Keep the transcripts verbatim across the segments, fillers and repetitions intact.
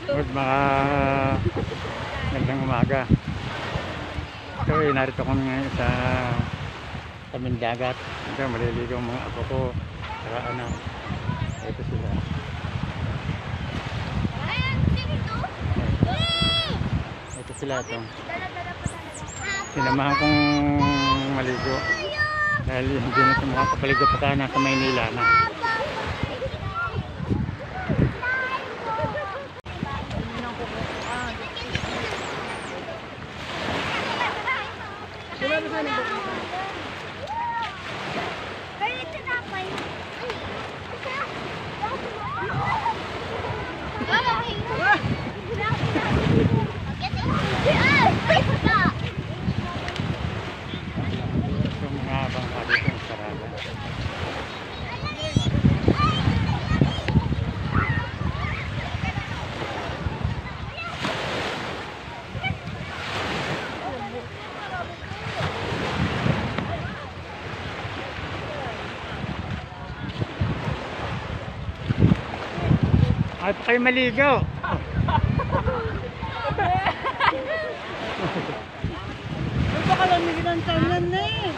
Good mga gandang umaga. So, eh, narito kami ngayon sa tabing dagat. Ito, maliligo ang mga apo ko. Saka anak. Ito sila. Ito sila ito. Sinamahan kong maligo. Dahil hindi na ito makakapaligo pa tayo nasa Maynila na. Ay pa kayo maligo. Ay baka lamigin ang tangan na eh.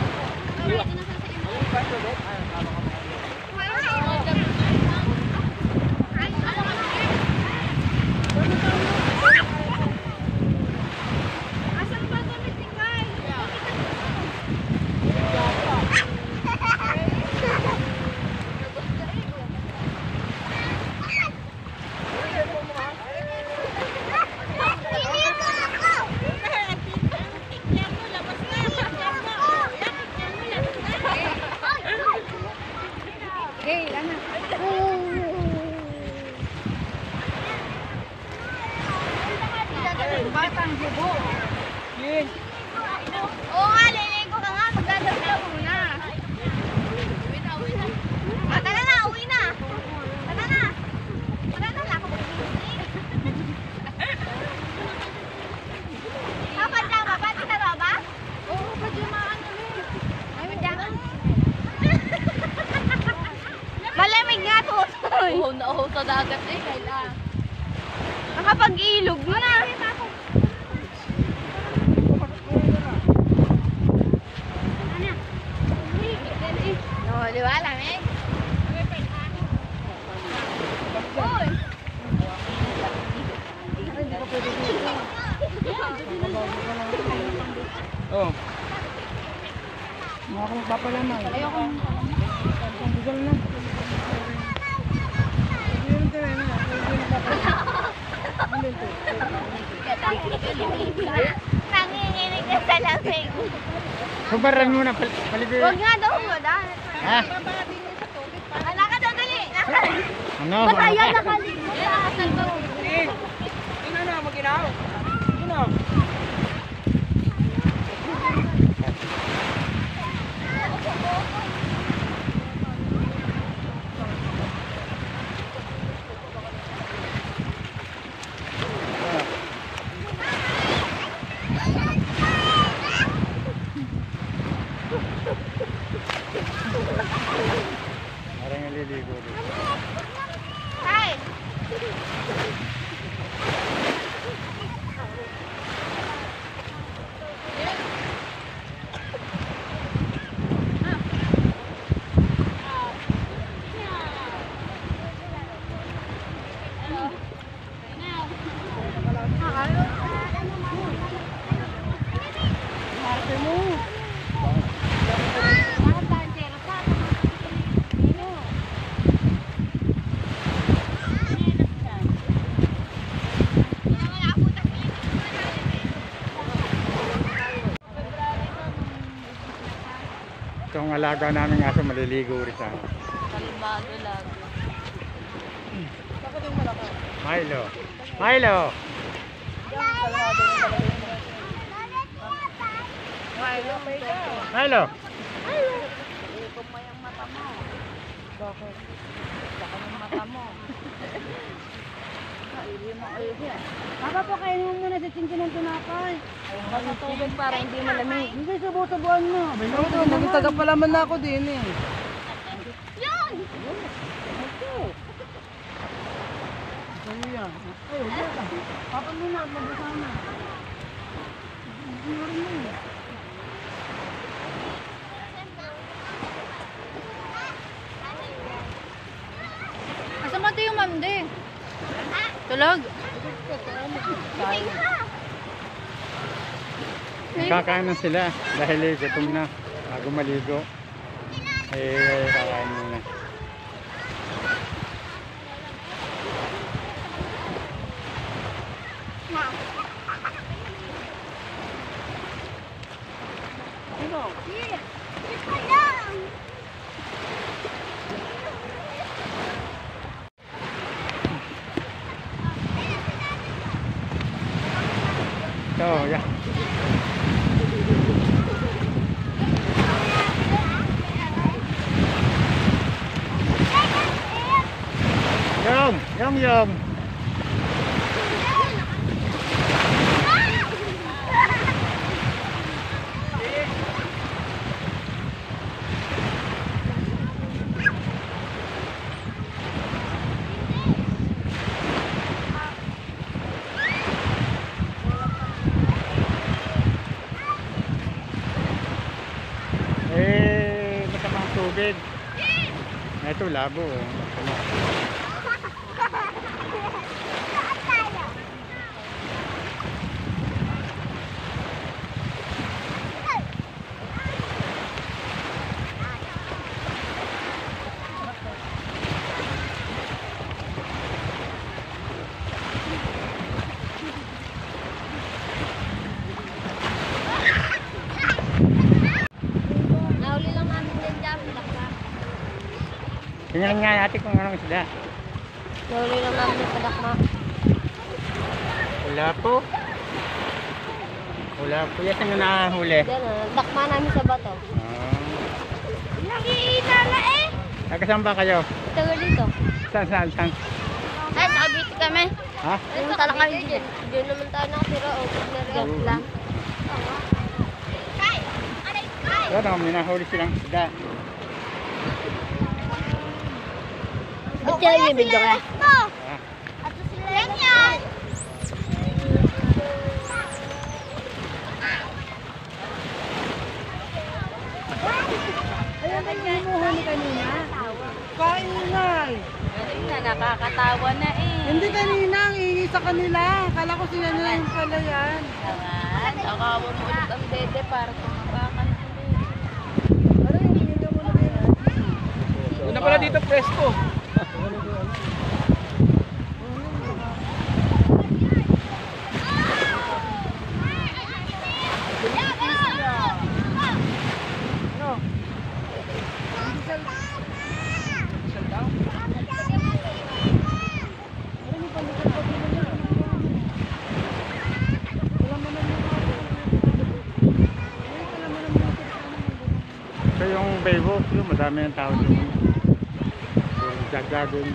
Hey, anak. Batang bubo. Yes. Oo nga, liligo ka nga. Magdadagdag muna. Ah, tara na, uwi na. Tara na. Tara na, wala ko mag-iisip. Ah, pajama ba? Titaro ba? Oo, pajamaan namin. Ay, pajama. Malamig nga to. Oo, nauho sa dagat eh. Kailan? Nakapag-ilog mo na. No, di ba? Lamig? Uy! Oo. Mga kong papalaman. Ayoko. Bigal na. Nanginginig na sa lamig. Hubaran muna, pal paligo. Huwag nga daw, wala. Ha? Anak ka daw, dali. Ano? Basta Ano yan, ka? nakalimot na. Eh, ina na, maginaw. Ina. Parang naliligo dito. Hi. Itong alaga namin nga sa maliligo rin sa Kalmado lang. Milo. Milo. Milo. Ikot mo yung mata mo. Bakit? Baka yung mata mo. Papa, pakainin mo muna sa chinkin ng tunapay. Basta tubig para hindi malamig. Hindi, subo-subuan mo. Nagtaga pala man ako din eh. Yun! Ito. kuya. Ay, wala ka. Papa muna, magbasama. Hindi rin mo. Asa mo ito yung ma'am di? Tulog? Kakain na sila dahil eh, gutom na. Bago maligo. Eh, kakain muna. So, yeah. Yum, yum, yum. Eh, masamang tubig. Ito, labo. Oh. Masama. Nahuli lang namin din dyan. Laksa. Tingnan nga natin kung anong isda. Nahuli lang namin yung padakma. Wala po. Wala po. Yan ang nahuli. Diyan ah, dakma namin sa bato. Ah. Nakiinala eh. Nagkasaan ba kayo? Tagal dito. Saan, saan, saan? Ay, sa Cavite kami. Ha? Ayun, tala kami dyan. Diyan naman tayo nakatira. O, pag lang. Wala na, may nahuli silang isda. Ba't yan yung video ka? Ha? Ato sila yan yan. Ayun, ayun mo huli kanina. Kain na eh. Kanina, nakakatawa na eh. Hindi kanina, ang iingi sa kanila. Kala ko sila na yung pala yan. Naman, nakawa mo ulit ang dede para kumabakan ulit. Ano yung hininga mo na rin? Una pala dito, presko. So yung Baywalk, yung madami ng tao doon. Yung jog-jogging.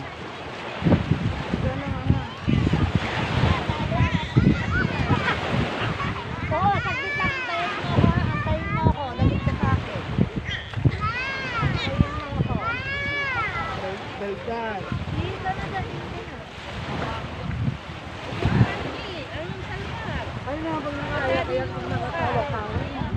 Oo, saglit lang. Antayin mo ako. Antayin mo ako. Lalit ka sa akin. Antayin mo ako. Belgan. Dito na dyan. Ay, nakapag nakakaya kung nakatawa-tawa.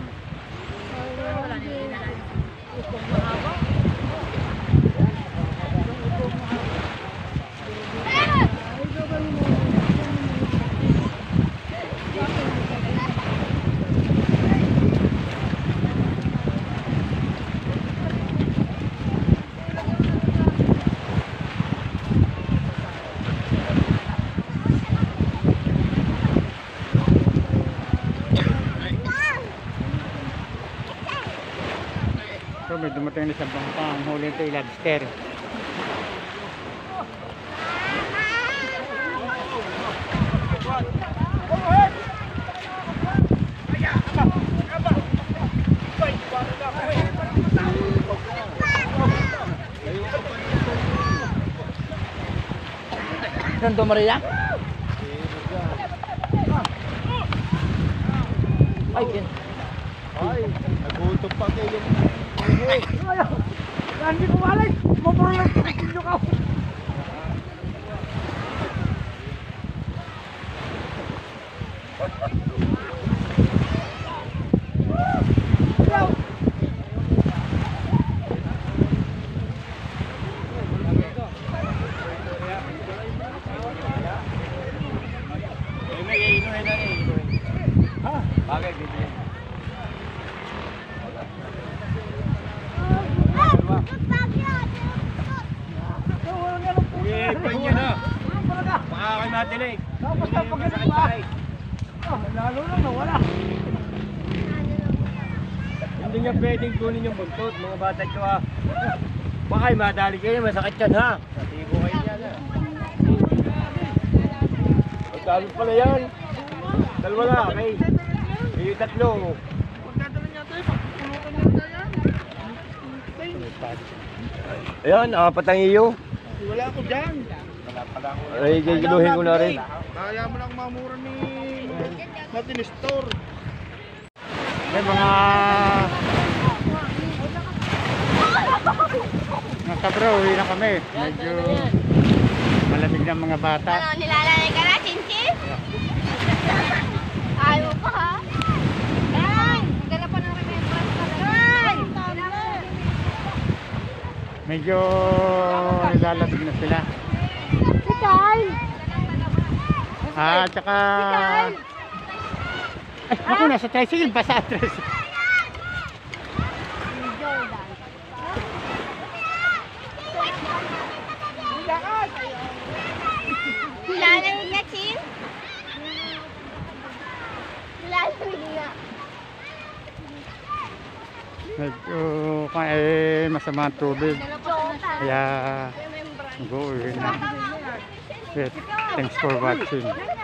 So may dumating na sa bangka. Ang huli ito ay lobster. Santo Maria? Ay, yan. Ay, nagutom pa kayo. Hindi ko malay. Mabulang sa kinyo ka. Bagay, bibili. Sige, pwede nyo na. Baka kayo matilig. Basta pag ganun ba? Lalo na nawala. Hindi niya pwedeng kunin yung buntot, mga bata ko ha. Baka kayo madali kayo, masakit yan ha. Natibo kayo yan ha. Ang dami pala yan. Dalawa na, okay. Yung tatlo. Ayan, apat ang iyo. Wala ako dyan. Ay, gigiluhin ko na rin. Kaya mo lang mamura ni Martin Store. May mga mga kabro, uwi na kami. Medyo malamig na mga bata. Ano, nilalagay ka na, Chinchin? Ayaw pa ha? Ay! Magdala pa ng remembrance ka na. Ay! Medyo nilalamig na sila. Si Carl! Ah, tsaka... Ay, naku, nasa tricycle, basa at tricycle. Nilalagay nga, Chin? Nilalagay nga. Medyo eh, masama ang tubig. Jota. Kaya Remembrance. mag-uwi na. Yes, thanks for watching.